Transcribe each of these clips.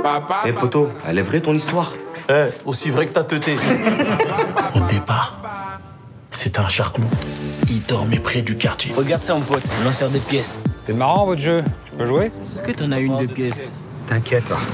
Eh poto, elle est vraie ton histoire? Eh, aussi vrai que t'as teuté. Au départ, c'était un charclot. Il dormait près du quartier. Regarde ça, mon pote, lanceur de pièces. C'est marrant votre jeu. Je peux jouer? Est-ce que t'en as une de pièces? T'inquiète, toi.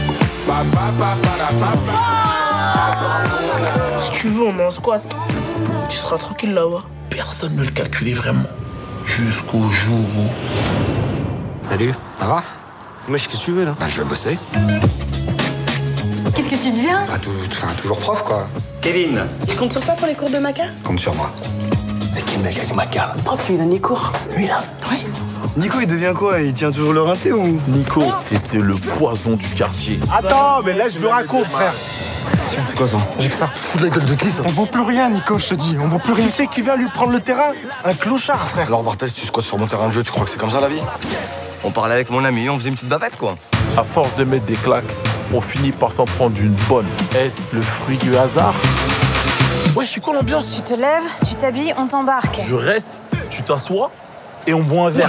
Si tu veux, on est en squat. Tu seras tranquille là-bas. Personne ne le calculait vraiment. Jusqu'au jour où... Salut, ça va? Wesh, qu'est-ce que tu veux là? Bah, je vais bosser. Qu'est-ce que tu deviens? Bah, toujours prof, quoi. Kevin, tu comptes sur toi pour les cours de maca? Compte sur moi. C'est qui le mec avec ma cale? Le prof qui lui donne les cours. Lui, là. Oui. Nico, il devient quoi? Il tient toujours le rinté ou? Nico, c'était le poison du quartier. Attends, mais là, je le raconte, frère. C'est quoi ça? J'ai que ça. Fous de la gueule de qui, ça? On vend plus rien, Nico, je te dis. On vend plus rien. Qui c'est qui vient lui prendre le terrain? Un clochard, frère. Alors Barthès, tu squattes sur mon terrain de jeu, tu crois que c'est comme ça la vie? On parlait avec mon ami, on faisait une petite bavette quoi. À force de mettre des claques, on finit par s'en prendre une bonne. Est-ce le fruit du hasard? Ouais, je suis quoi l'ambiance? Tu te lèves, tu t'habilles, on t'embarque. Je reste, tu t'assois et on boit un verre.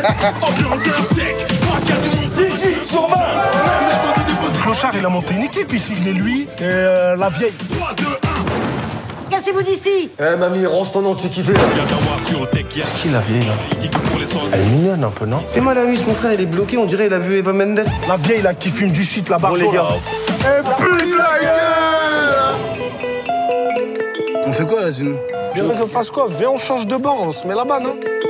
Le clochard, il a monté une équipe ici. Il est lui et la vieille. Cassez-vous d'ici! Eh mamie, range ton antiquité là. C'est qui la vieille, là? Elle est mignonne un peu, non? Et moi la nuit, mon frère il est bloqué, on dirait il a vu Eva Mendes. La vieille, là, qui fume du shit, la barjo, là. Eh, putain, On fait quoi là, Zulu? Viens qu'on fasse quoi? Viens, on change de banc, on se met là-bas, non?